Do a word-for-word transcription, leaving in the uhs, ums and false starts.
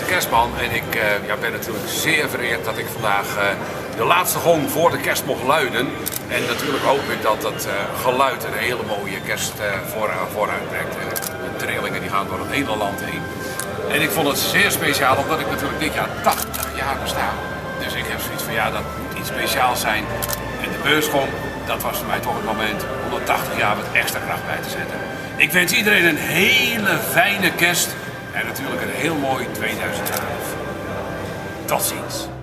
kerstman en ik uh, ja, ben natuurlijk zeer vereerd dat ik vandaag uh, de laatste gong voor de kerst mocht luiden. En natuurlijk hoop ik dat het uh, geluid een hele mooie kerst uh, vooruit, vooruit brengt. Uh, de trillingen die gaan door het hele land heen. En ik vond het zeer speciaal omdat ik natuurlijk dit jaar tachtig jaar besta. Dus ik heb zoiets van ja, dat moet iets speciaals zijn. En de beursgong, dat was voor mij toch het moment om er tachtig jaar wat extra kracht bij te zetten. Ik wens iedereen een hele fijne kerst en natuurlijk een heel mooi tweeduizend twaalf. Tot ziens.